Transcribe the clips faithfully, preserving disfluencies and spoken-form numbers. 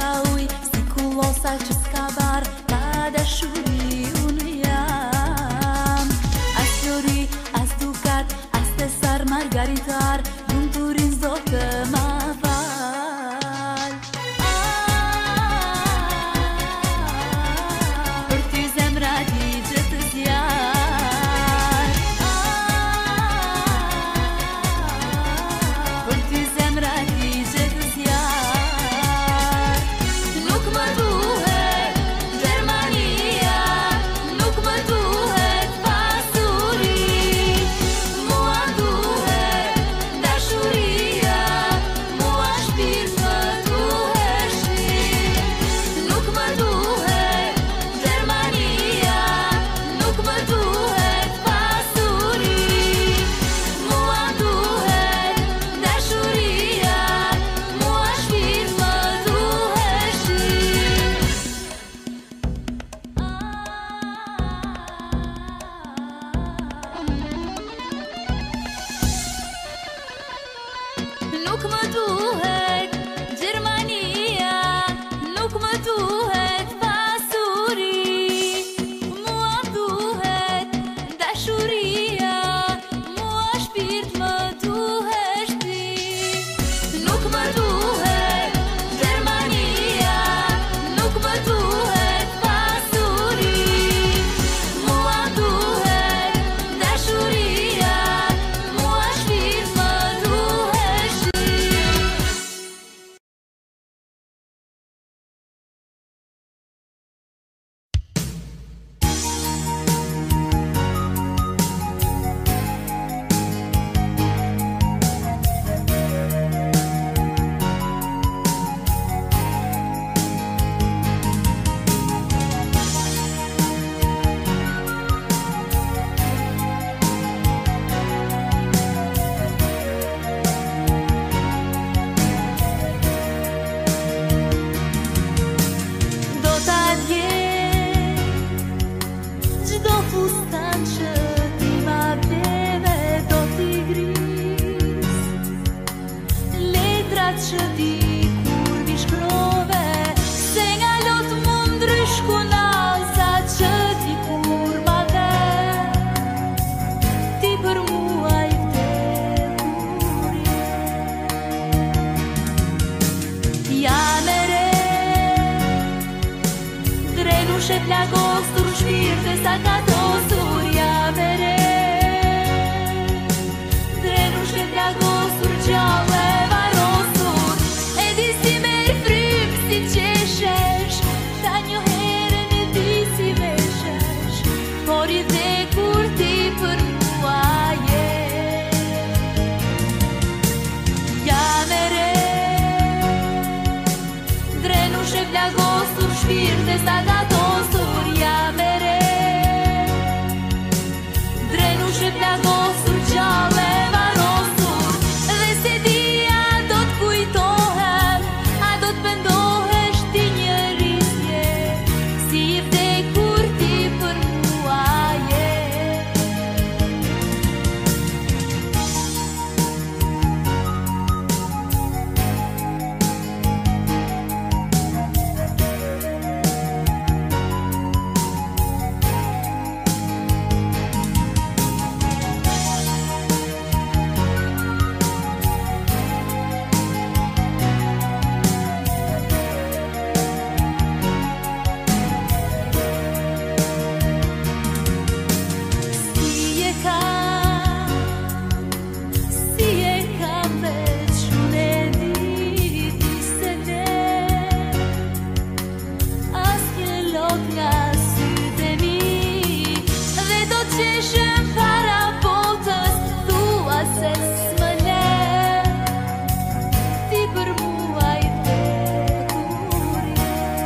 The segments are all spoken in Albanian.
ka uj, si kullosa që s'ka bar, ka dashuri unë jam. As fjori, as dukat, as tesar margaritar, nuk turin zdo të ma val. Për ty zemra ti që të zjar, për ty zemra ti që të zjar. Nuk më duhet Gjermania, nuk më duhet pasuri, mua duhet dashuria, mua shpirt më duhesh ti. Nuk më duhet Gjermania, nuk më duhet pasuri, mua duhet dashuria, mua shpirt më duhesh ti. Nuk më duhet Gjermania, nuk më duhet pasuri, mua duhet dashuria, mua shpirt më duhesh ti. Nuk më duhet Gjermania, nuk më duhet pasuri, mua duhet dashuria, mua shpirt më duhesh ti. Do ta djem gjdo fustan që ti ma bleve, do t'i gris letrat që ti kur vi shkrove, se nga lot mund ndrysh kunaza që ti kur ma dhe, ti për mua i vdekurin. Ja me re Drenush e plagostur shpirte sa ka tosur, ja me re Drenush e plagostur gjallë e varosur, e di si merr frym si qeshesh, ta një herën e di si veshesh, por i vdekur ti për mua je. Ja me re Drenush e plagostur shpirte sa ka tosur, ja me re Drenush e plagostur gjallë e varosur, dhe se di a do t'kujtohem, a do t'pendohesh ti njërisje, si i vdekur ti për mua je. Si e kam, si e kam veç unë e di, di se ne asnjë lot nga sytë e mi, dhe do t'qeshem para botës, thua se s'më le, ti për mua i vdekurin.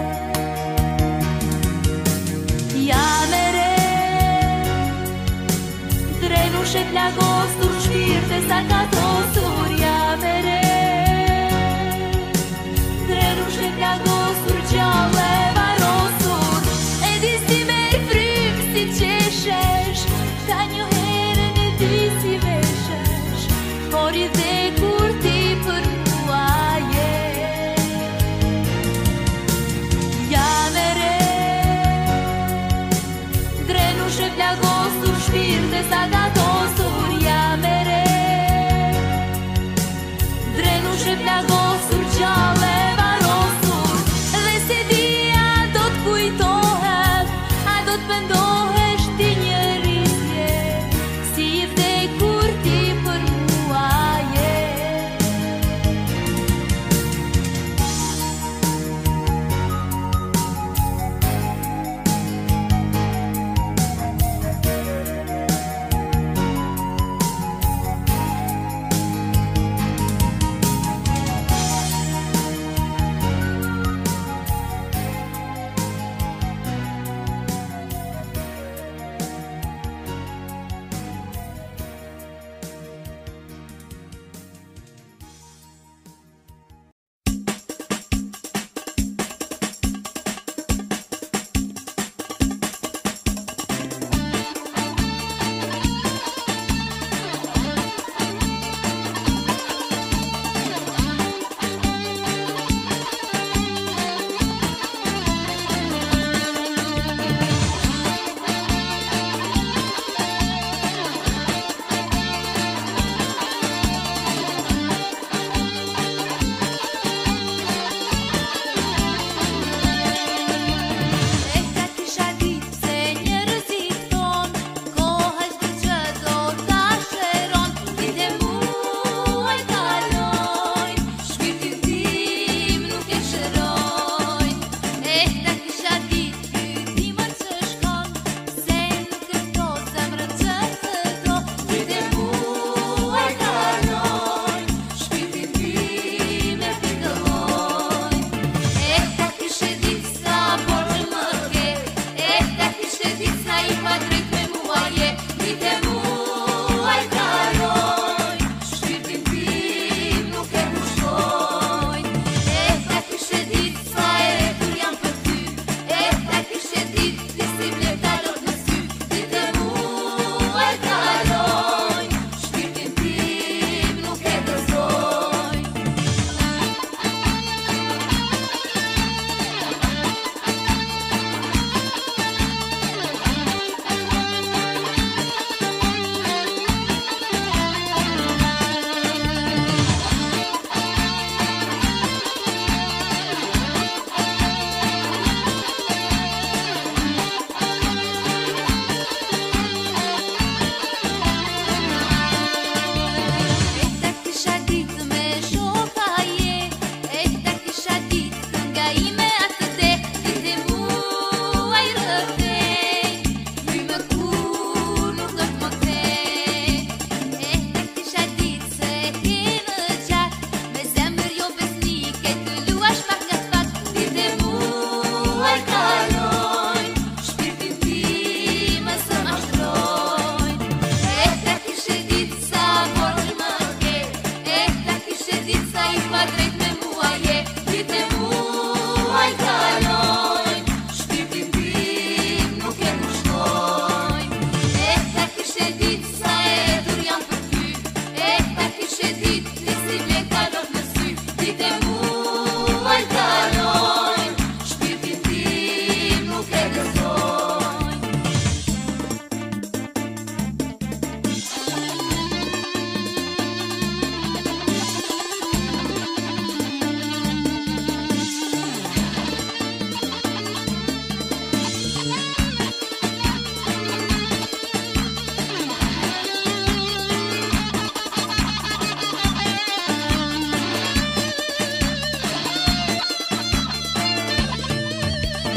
Ja me re Drenush e plagostur shpirte sa ka tosur, ja me re Drenush e plagostur gjallë e varosur, e di si merr frym si qeshesh, ta një herën e di si veshesh, por i vdekur ti për mua je.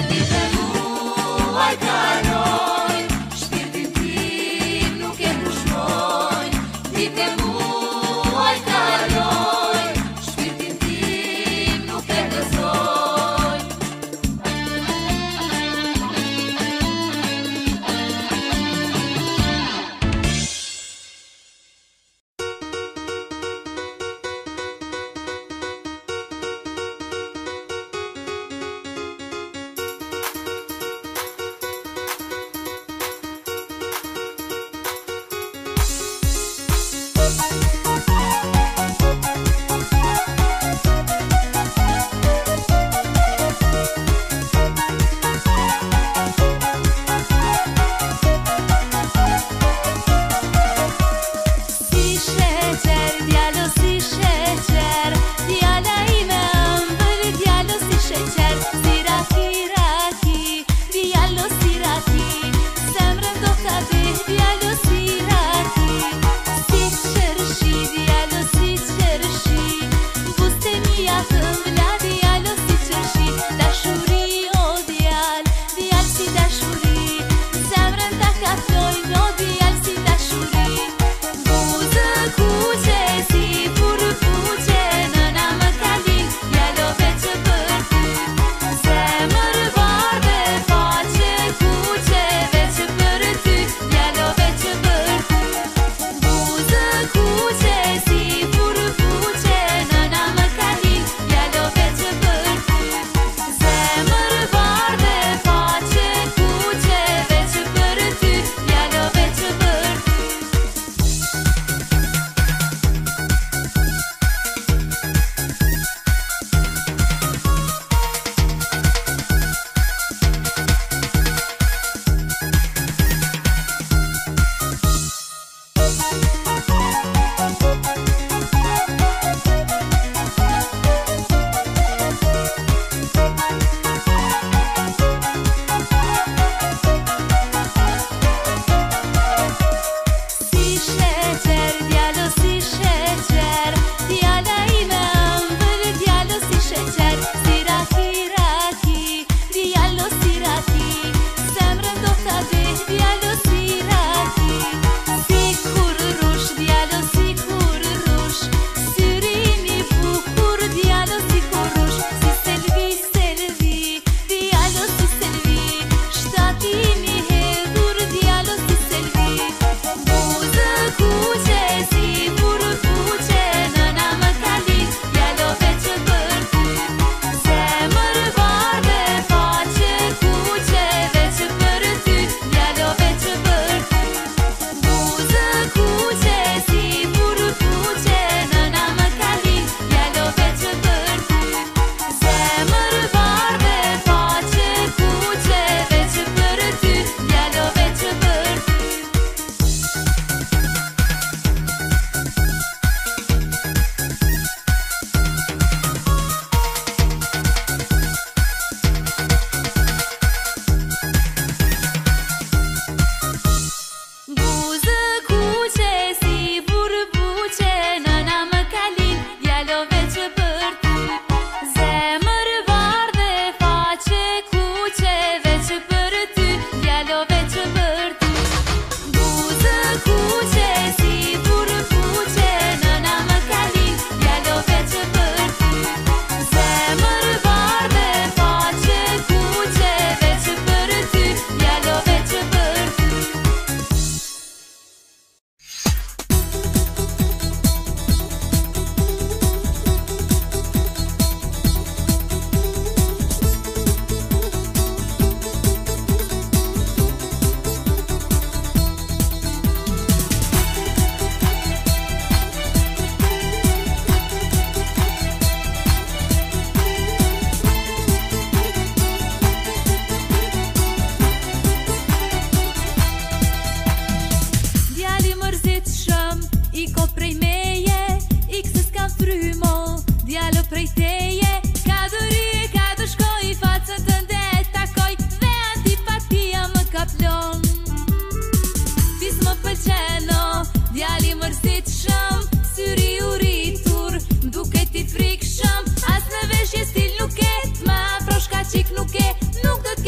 Nuk e, nuk do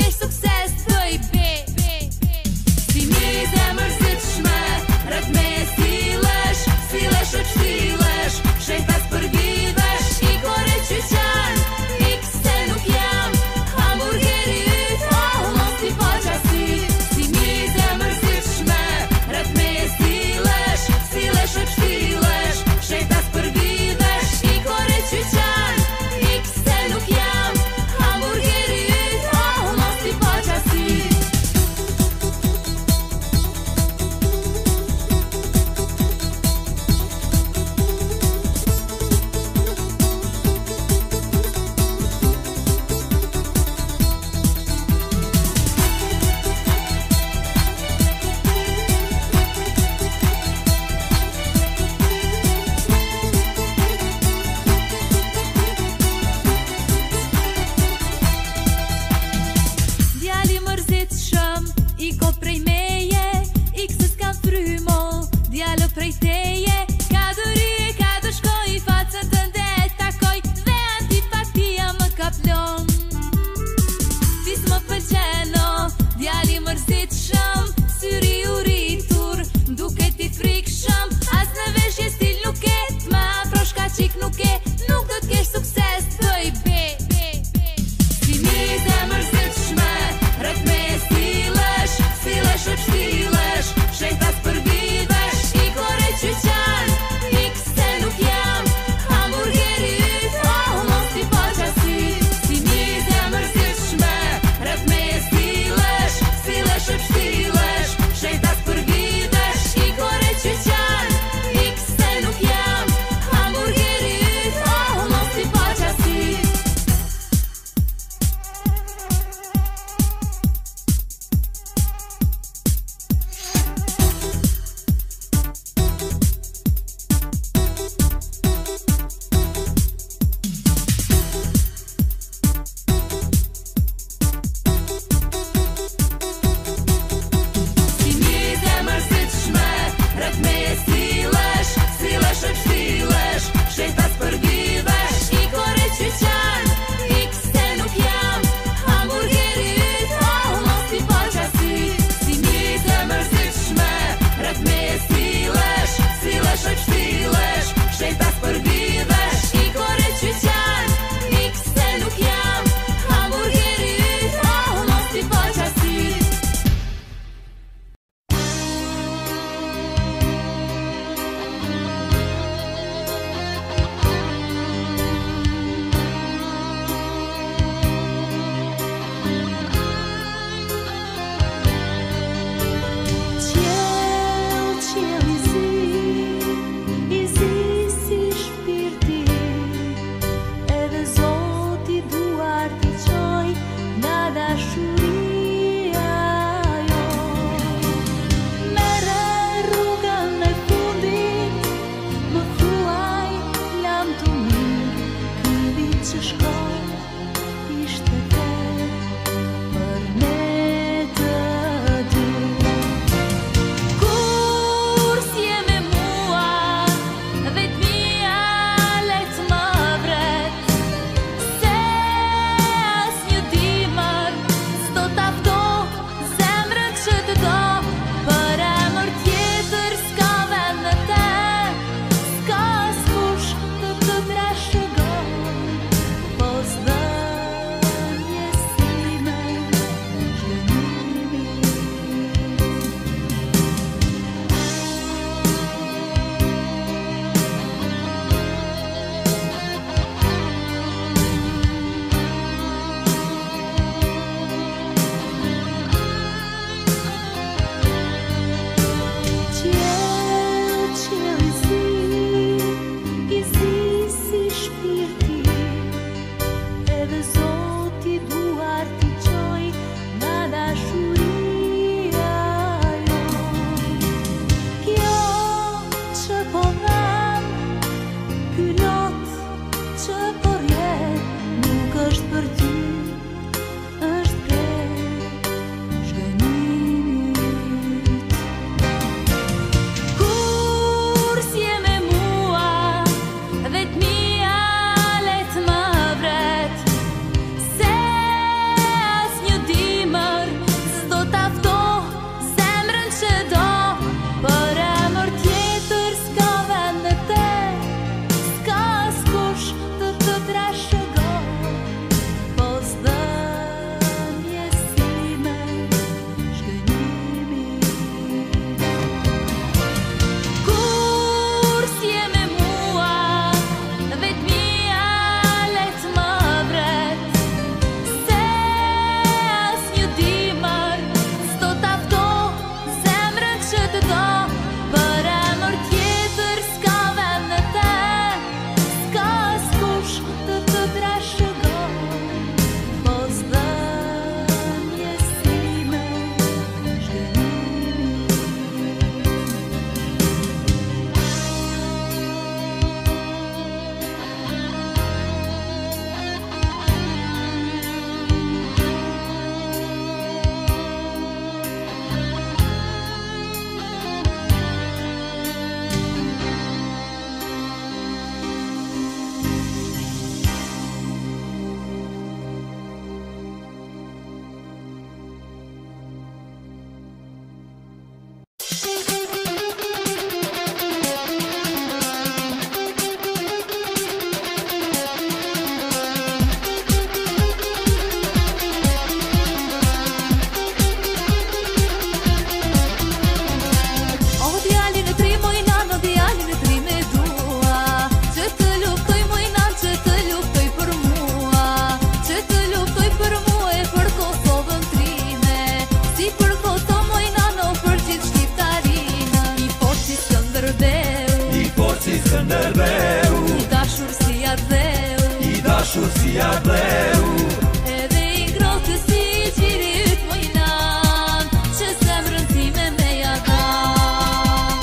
si ardheu. Edhe i ngrohtë si qiri yt mojnan, që zemrën time me ja dhan.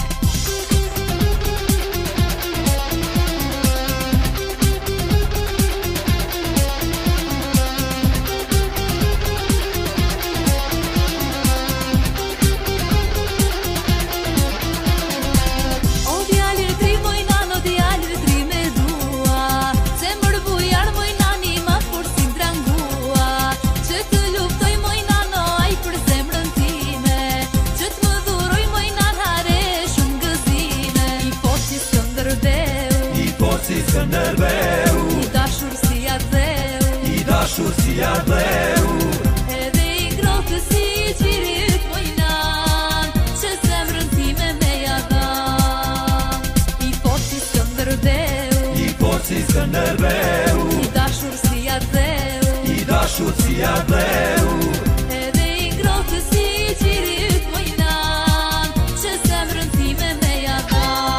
O djali tri mojnan, o djali tri me dua, zemër bujar mojnani ma forsim drangua, që të luftoj mojnan o aj për zemrën time, që të më dhuroj mojnan hare shumë gëzime. I poci Skënderbeu, I poci Skënderbeu, i dashur si ardheu, I dashur si ardheu. edhe i ngrohtë si qiri yt mojnan, që zemrën time me ja dhan. I poci Skënderbeu, I poci Skënderbeu, i dashur si ardheu, I dashur si ardheu. edhe i ngrohtë si qiri yt mojnan, që zemrën time me ja dhan.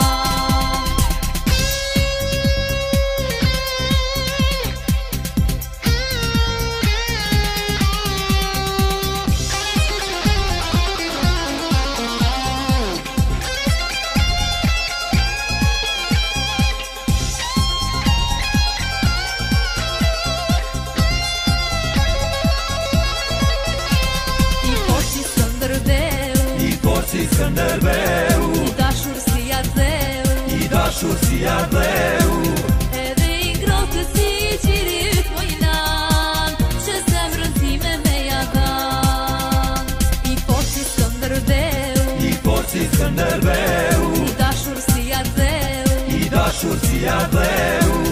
I poci Skënderbeu, I poci Skënderbeu, i dashur si ardheu, I dashur si ardheu. edhe i ngrohtë si qiri yt mojnan, që zemrën time me ja dhan. I poci Skënderbeu, I poci Skënderbeu, i dashur si ardheu, I dashur si ardheu.